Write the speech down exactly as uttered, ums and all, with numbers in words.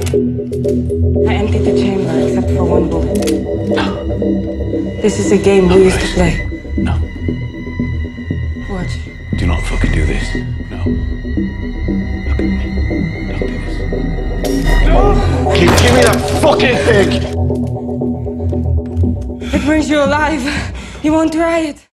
I emptied the chamber except for one bullet. No. This is a game No, we used please. to play. No. Watch. Do not fucking do this. No. Look at me. Don't do this. No! Give, give me that fucking thing! It brings you alive. You won't try it.